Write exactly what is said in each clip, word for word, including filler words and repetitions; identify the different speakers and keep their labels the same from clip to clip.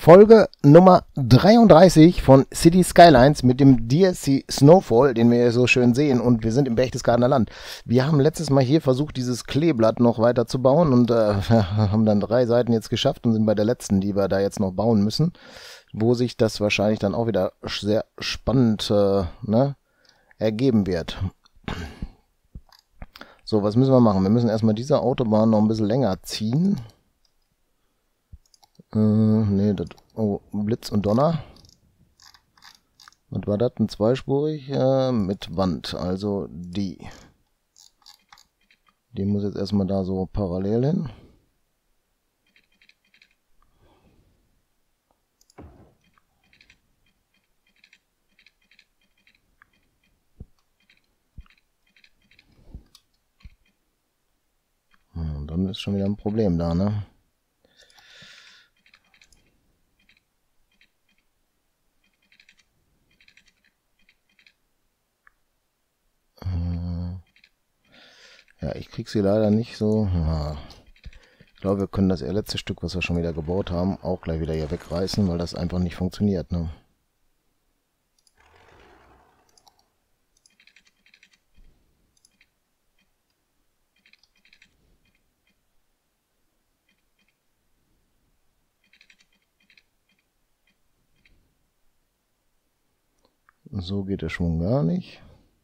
Speaker 1: Folge Nummer dreiunddreißig von City Skylines mit dem D S C Snowfall, den wir hier so schön sehen, und wir sind im Berchtesgadener Land. Wir haben letztes Mal hier versucht, dieses Kleeblatt noch weiter zu bauen und äh, haben dann drei Seiten jetzt geschafft und sind bei der letzten, die wir da jetzt noch bauen müssen, wo sich das wahrscheinlich dann auch wieder sehr spannend äh, ne, ergeben wird. So, was müssen wir machen? Wir müssen erstmal diese Autobahn noch ein bisschen länger ziehen. Äh, ne, das, oh, Blitz und Donner. Was war das? Ein zweispurig äh, mit Wand, also die. Die muss jetzt erstmal da so parallel hin. Und dann ist schon wieder ein Problem da, ne? Ja, ich krieg sie leider nicht so. Ja. Ich glaube, wir können das letzte Stück, was wir schon wieder gebaut haben, auch gleich wieder hier wegreißen, weil das einfach nicht funktioniert, ne? So geht der Schwung gar nicht.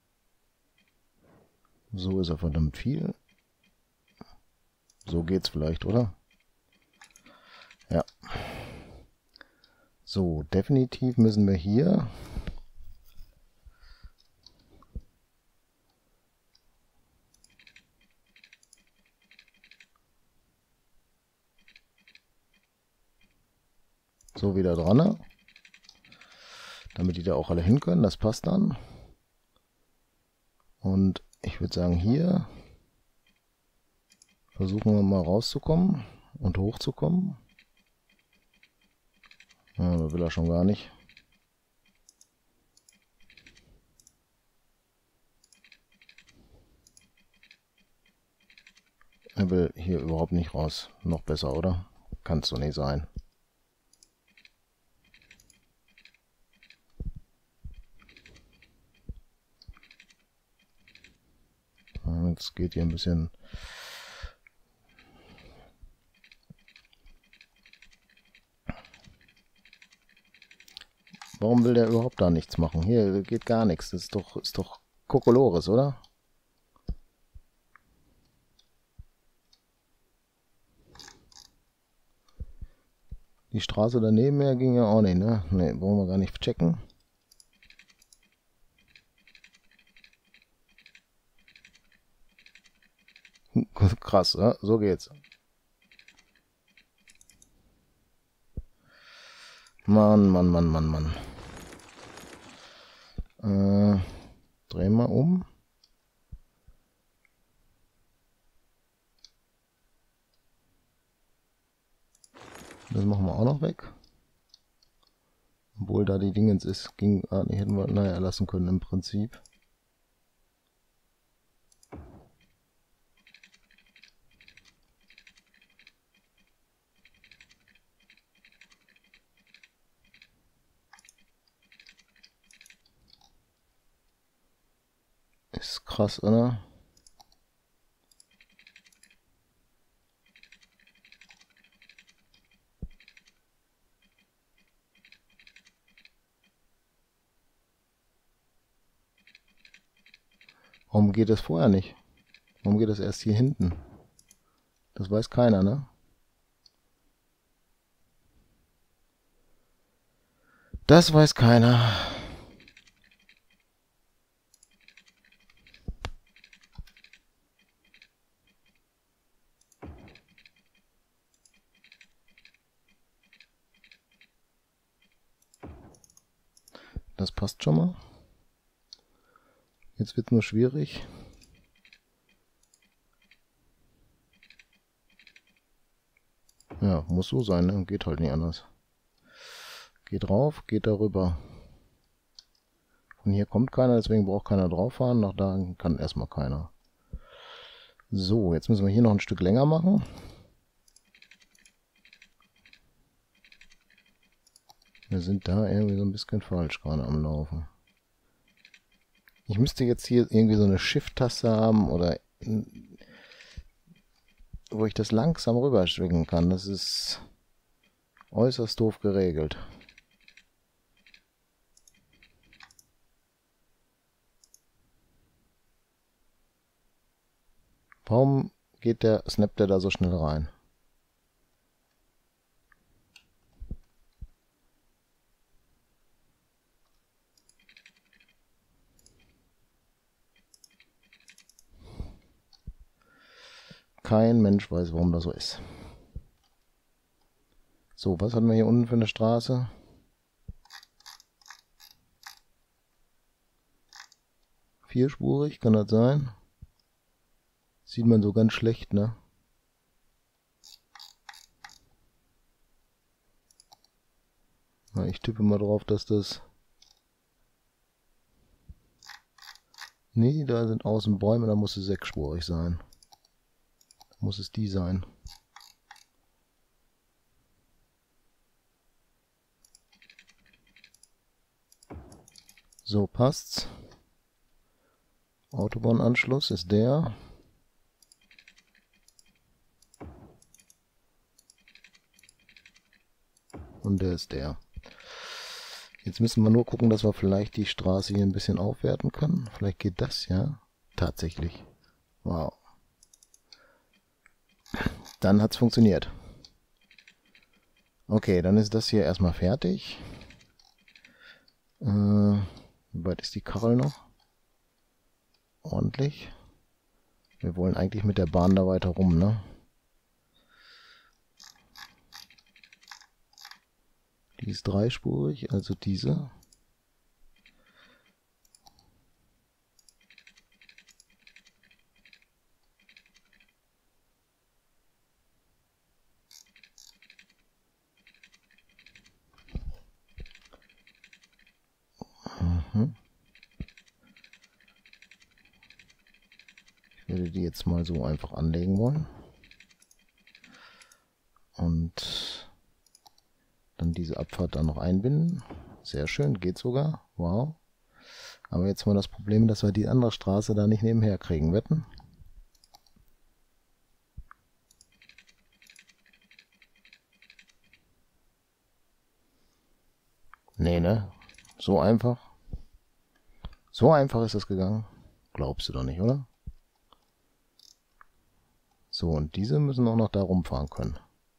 Speaker 1: So ist er verdammt viel. So geht's vielleicht, oder? Ja. So, definitiv müssen wir hier so wieder dran, ne? Damit die da auch alle hin können, das passt dann. Und ich würde sagen, hier versuchen wir mal rauszukommen und hochzukommen. Ja, da will er schon gar nicht. Er will hier überhaupt nicht raus. Noch besser, oder? Kann es doch nicht sein. Jetzt geht hier ein bisschen. Warum will der überhaupt da nichts machen? Hier geht gar nichts. Das ist doch, ist doch Kokolores, oder? Die Straße daneben her ging ja auch nicht, ne? Ne, wollen wir gar nicht checken. Krass, ja? So geht's. Mann, Mann, Mann, Mann, Mann. Äh, drehen wir um. Das machen wir auch noch weg. Obwohl da die Dingens ist, ging, ah, die hätten wir, naja, lassen können im Prinzip. Ist krass, oder? Warum geht das vorher nicht? Warum geht das erst hier hinten? Das weiß keiner, ne? Das weiß keiner. Das passt schon mal. Jetzt wird nur schwierig. Ja, muss so sein, ne? Geht halt nicht anders. Geht drauf, geht darüber. Von hier kommt keiner, deswegen braucht keiner drauf fahren. Nach da kann erstmal keiner. So, jetzt müssen wir hier noch ein Stück länger machen. Wir sind da irgendwie so ein bisschen falsch gerade am Laufen. Ich müsste jetzt hier irgendwie so eine Shift-Taste haben oder wo ich das langsam rüberschwingen kann. Das ist äußerst doof geregelt. Warum geht der Snap der da so schnell rein? Kein Mensch weiß, warum das so ist. So, was hatten wir hier unten für eine Straße? Vierspurig, kann das sein? Sieht man so ganz schlecht, ne? Na, ich tippe mal drauf, dass das... Nee, da sind außen Bäume, da muss es sechsspurig sein. Da muss es die sein. So, passt's. Autobahnanschluss ist der. Und der ist der. Jetzt müssen wir nur gucken, dass wir vielleicht die Straße hier ein bisschen aufwerten können. Vielleicht geht das ja. Tatsächlich. Wow. Dann hat es funktioniert. Okay, dann ist das hier erstmal fertig. Äh, wie weit ist die Karre noch? Ordentlich. Wir wollen eigentlich mit der Bahn da weiter rum, ne? Die ist dreispurig, also diese. Mhm. Ich würde die jetzt mal so einfach anlegen wollen. Und dann diese Abfahrt da noch einbinden. Sehr schön, geht sogar. Wow. Aber jetzt mal das Problem, dass wir die andere Straße da nicht nebenher kriegen. Wetten? Nee, ne? So einfach. So einfach ist das gegangen. Glaubst du doch nicht, oder? So, und diese müssen auch noch da rumfahren können.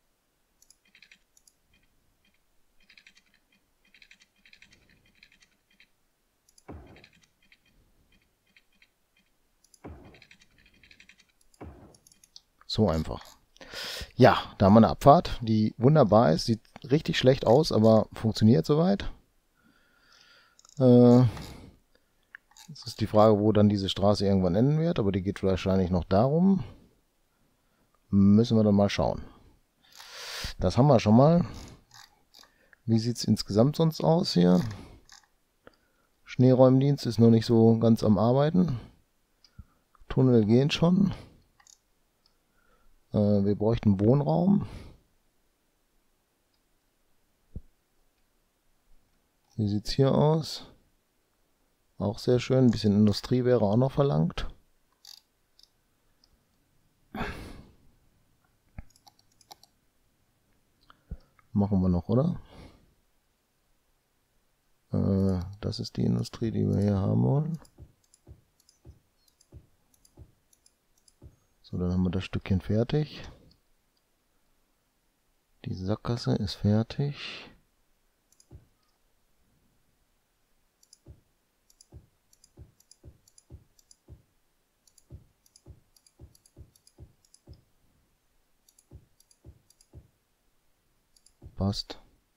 Speaker 1: So einfach. Ja, da haben wir eine Abfahrt, die wunderbar ist. Sieht richtig schlecht aus, aber funktioniert soweit. Äh, jetzt ist die Frage, wo dann diese Straße irgendwann enden wird, aber die geht wahrscheinlich noch darum. Müssen wir dann mal schauen. Das haben wir schon mal. Wie sieht es insgesamt sonst aus hier? Schneeräumdienst ist noch nicht so ganz am Arbeiten. Tunnel gehen schon. Äh, wir bräuchten Wohnraum. Wie sieht es hier aus? Auch sehr schön. Ein bisschen Industrie wäre auch noch verlangt. Machen wir noch, oder? Äh, das ist die Industrie, die wir hier haben wollen. So, dann haben wir das Stückchen fertig. Die Sackgasse ist fertig. Passt.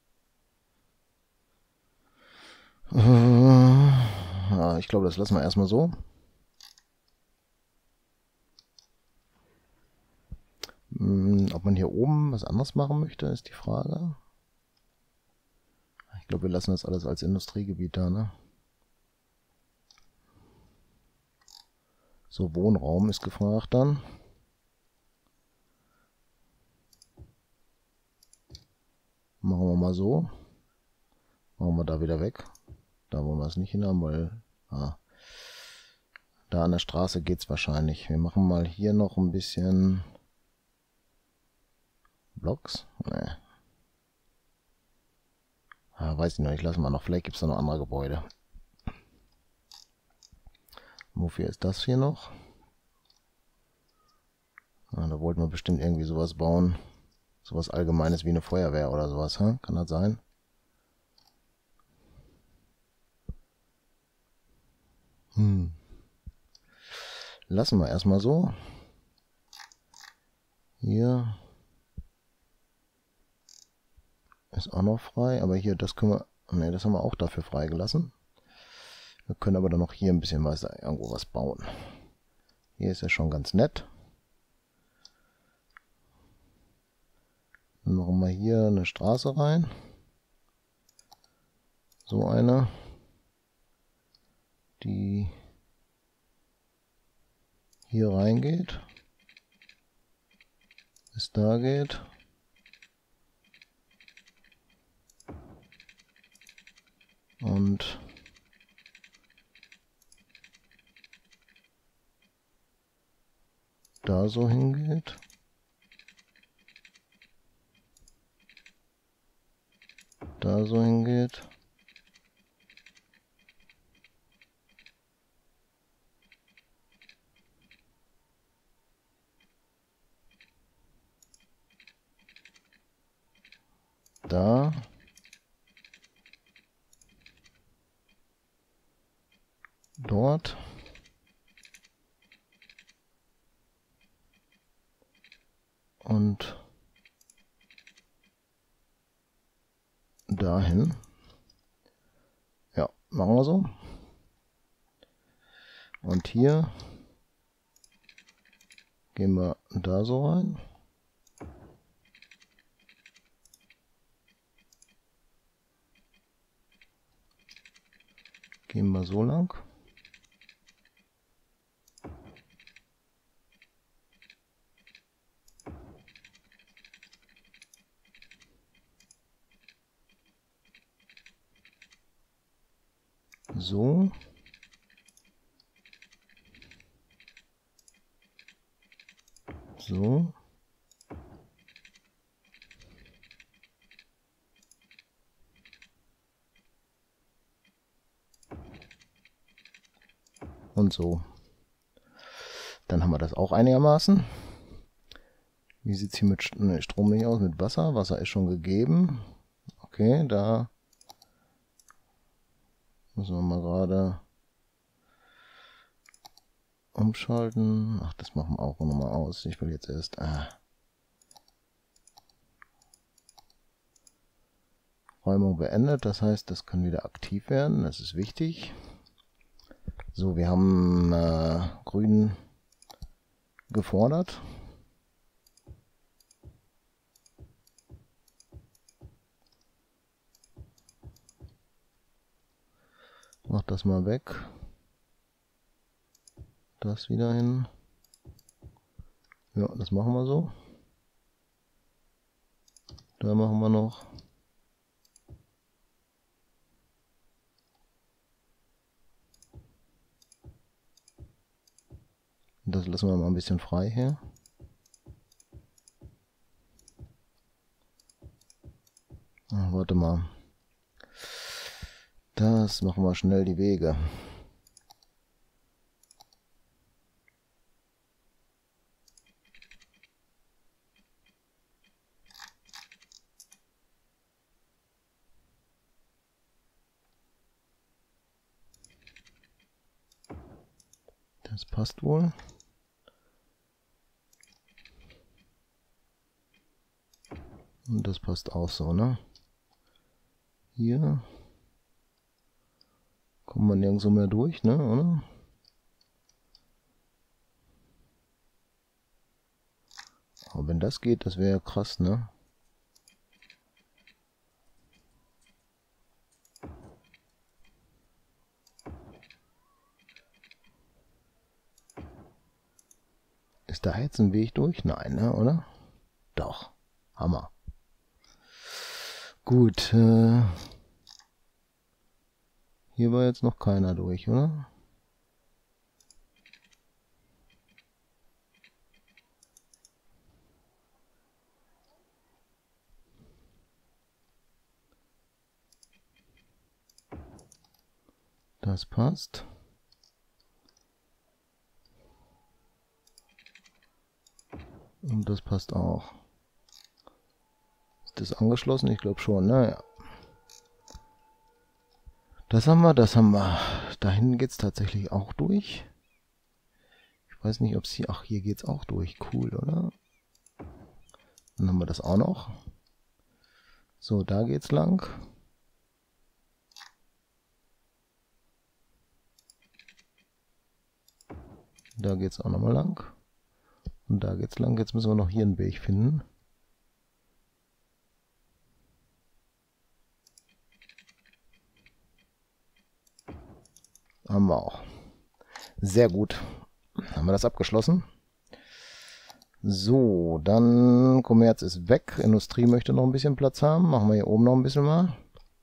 Speaker 1: Äh, ja, ich glaube, das lassen wir erstmal so. Hm, ob man hier oben was anderes machen möchte, ist die Frage. Ich glaube, wir lassen das alles als Industriegebiet da, ne? So, Wohnraum ist gefragt dann. Machen wir mal so. Machen wir da wieder weg. Da wollen wir es nicht hin haben, weil ah, da an der Straße geht es wahrscheinlich. Wir machen mal hier noch ein bisschen Blocks. Nee. Ah, weiß ich noch nicht, lassen wir noch. Vielleicht gibt es da noch andere Gebäude. Wofür ist das hier noch? Ah, da wollten wir bestimmt irgendwie sowas bauen. Sowas Allgemeines wie eine Feuerwehr oder sowas. Hm? Kann das sein? Hm. Lassen wir erstmal so. Hier ist auch noch frei, aber hier, das können wir, ne, das haben wir auch dafür freigelassen. Wir können aber dann noch hier ein bisschen weiter irgendwo was bauen. Hier ist ja schon ganz nett. Dann machen wir hier eine Straße rein. So eine, die hier reingeht, bis da geht. Und da so hingeht. Da so hingeht. Da. Dort. Und dahin. Ja, machen wir so. Und hier gehen wir da so rein. Gehen wir so lang. So. So. Und so. Dann haben wir das auch einigermaßen. Wie sieht es hier mit Strom nicht aus? Mit Wasser? Wasser ist schon gegeben. Okay, da müssen wir mal gerade umschalten. Ach, das machen wir auch nochmal aus. Ich will jetzt erst... Ah. Räumung beendet, das heißt, das kann wieder aktiv werden. Das ist wichtig. So, wir haben äh, grün gefordert. Mach das mal weg. Das wieder hin. Ja, das machen wir so. Da machen wir noch. Das lassen wir mal ein bisschen frei hier. Ach, warte mal. Das machen wir schnell die Wege. Das passt wohl. Und das passt auch so, ne? Hier kommt man nirgendwo mehr durch, ne, oder? Aber wenn das geht, das wäre ja krass, ne? Ist da jetzt ein Weg durch? Nein, ne, oder? Doch. Hammer. Gut. Äh Hier war jetzt noch keiner durch, oder? Das passt. Und das passt auch. Ist das angeschlossen? Ich glaube schon, naja. Das haben wir, das haben wir. Da hinten geht es tatsächlich auch durch. Ich weiß nicht, ob es hier... Ach, hier geht es auch durch. Cool, oder? Dann haben wir das auch noch. So, da geht's lang. Da geht's auch nochmal lang. Und da geht's lang. Jetzt müssen wir noch hier einen Weg finden. Haben wir auch. Sehr gut. Haben wir das abgeschlossen. So, dann Kommerz ist weg. Industrie möchte noch ein bisschen Platz haben. Machen wir hier oben noch ein bisschen mal.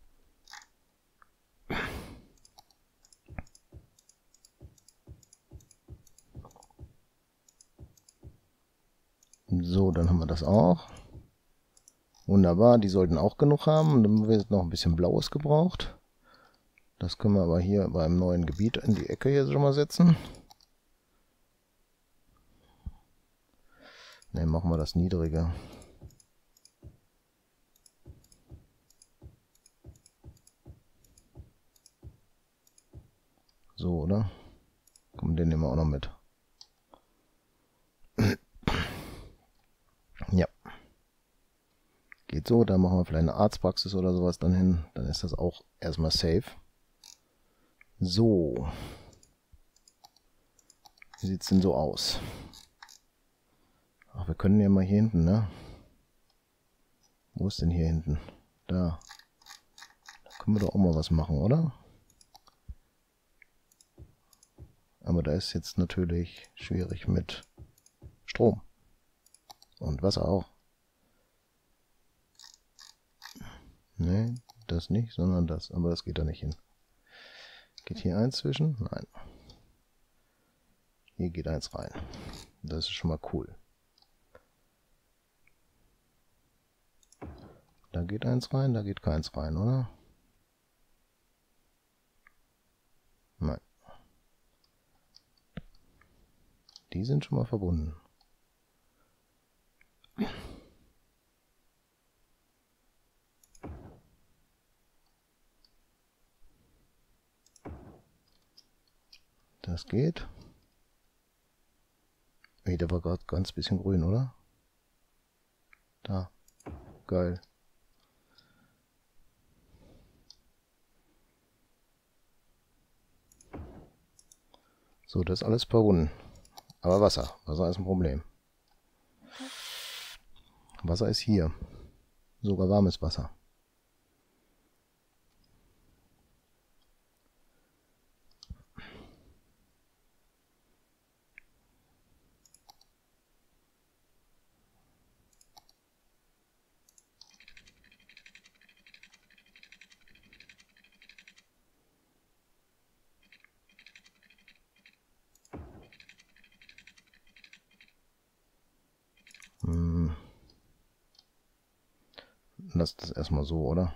Speaker 1: So, dann haben wir das auch. Wunderbar, die sollten auch genug haben. Dann wird noch ein bisschen Blaues gebraucht. Das können wir aber hier beim neuen Gebiet in die Ecke hier schon mal setzen. Ne, machen wir das niedrige. So, oder? Komm, den nehmen wir auch noch mit. Ja. Geht so, da machen wir vielleicht eine Arztpraxis oder sowas dann hin. Dann ist das auch erstmal safe. So. Wie sieht es denn so aus? Ach, wir können ja mal hier hinten, ne? Wo ist denn hier hinten? Da. Da können wir doch auch mal was machen, oder? Aber da ist jetzt natürlich schwierig mit Strom. Und Wasser auch. Ne, das nicht, sondern das. Aber das geht da nicht hin. Geht hier eins zwischen? Nein. Hier geht eins rein. Das ist schon mal cool. Da geht eins rein, da geht keins rein, oder? Nein. Die sind schon mal verbunden. Das geht. Ey, der war gerade ganz bisschen grün, oder? Da. Geil. So, das ist alles verbunden. Aber Wasser. Wasser ist ein Problem. Wasser ist hier. Sogar warmes Wasser. Hm. Lass das erstmal so, oder?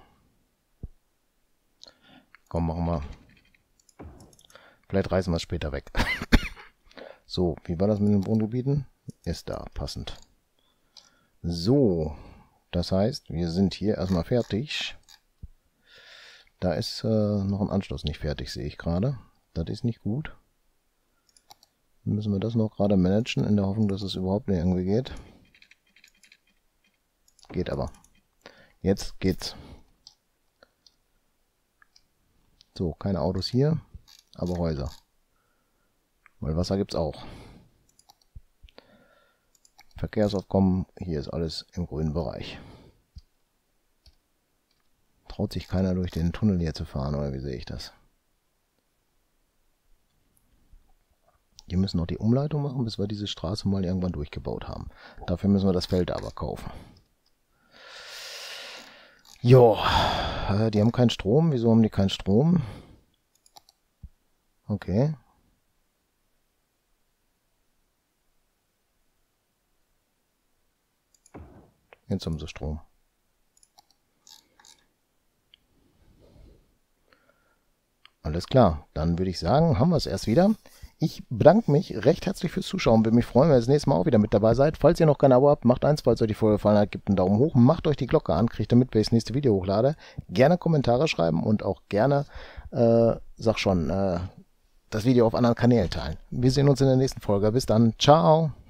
Speaker 1: Komm, machen wir. Vielleicht reißen wir es später weg. So, wie war das mit den Wohngebieten? Ist da, passend. So, das heißt, wir sind hier erstmal fertig. Da ist äh, noch ein Anschluss nicht fertig, sehe ich gerade. Das ist nicht gut. Dann müssen wir das noch gerade managen, in der Hoffnung, dass es überhaupt nicht irgendwie geht. Geht aber. Jetzt geht's. So, keine Autos hier, aber Häuser. Weil Wasser gibt's auch. Verkehrsaufkommen, hier ist alles im grünen Bereich. Traut sich keiner durch den Tunnel hier zu fahren, oder wie sehe ich das? Wir müssen noch die Umleitung machen, bis wir diese Straße mal irgendwann durchgebaut haben. Dafür müssen wir das Feld aber kaufen. Jo, die haben keinen Strom. Wieso haben die keinen Strom? Okay. Jetzt haben sie Strom. Alles klar, dann würde ich sagen, haben wir es erst wieder. Ich bedanke mich recht herzlich fürs Zuschauen. Würde mich freuen, wenn ihr das nächste Mal auch wieder mit dabei seid. Falls ihr noch kein Abo habt, macht eins. Falls euch die Folge gefallen hat, gebt einen Daumen hoch. Macht euch die Glocke an, kriegt damit, wenn ich das nächste Video hochlade. Gerne Kommentare schreiben und auch gerne, äh, sag schon, äh, das Video auf anderen Kanälen teilen. Wir sehen uns in der nächsten Folge. Bis dann. Ciao.